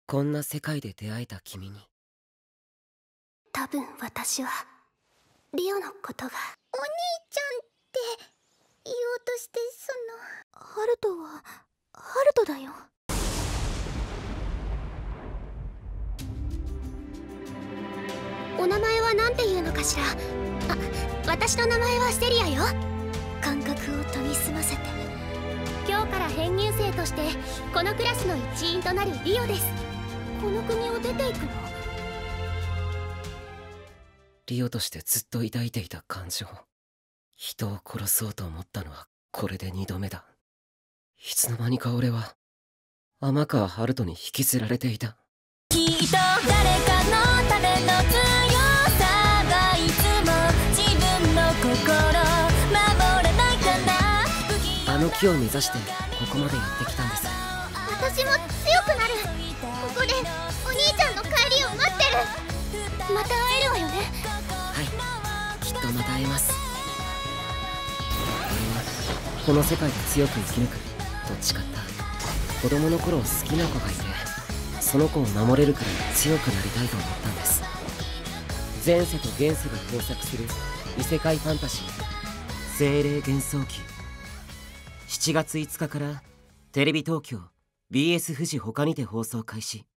こんな世界で出会えた君に。 多分私はリオのことが。 お兄ちゃんって言おうとしてハルトはハルトだよ。お名前は何て言うのかしら。私の名前はセリアよ。感覚を研ぎ澄ませて今日から編入生としてこのクラスの一員となるリオです。この国を出ていくの？ リオとしてずっと抱いていた感情、人を殺そうと思ったのはこれで2度目だ。いつの間にか俺は天川春人に引きずられていた。 きっと誰かのための強さがいつも自分の心守れないかな。 あの木を目指してここまでやってきたんです。 私も強くなる。ここでお兄ちゃんの帰りを待ってる。 また会えるわよね。 はい、きっとまた会えます。俺はこの世界で強く生き抜くと誓った。子供の頃好きな子がいて、その子を守れるくらい強くなりたいと思ったんです。前世と現世が交錯する異世界ファンタジー精霊幻想記。7月5日からテレビ東京 BS 富士他にて放送開始。